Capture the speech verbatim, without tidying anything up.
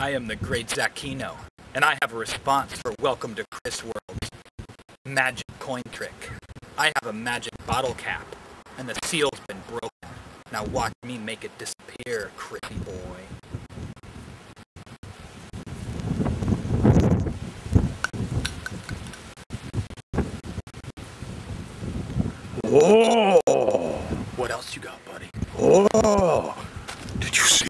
I am the great Zacchino, and I have a response for Welcome to Chris World's magic coin trick. I have a magic bottle cap, and the seal's been broken. Now watch me make it disappear, Chrissy boy. Oh! What else you got, buddy? Oh! Did you see?